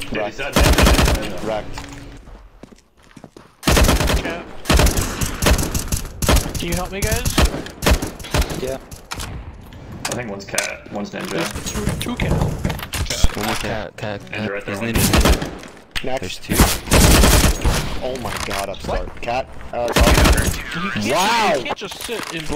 Wrecked. Wrecked. Cat. Can you help me, guys? Yeah. I think one's cat, one's ninja. There's two cat. One more cat. Ninja right there. His name is Ninja. Next. There's two. Oh my god, upstart. Cat. You can't, Wow! you can't just sit in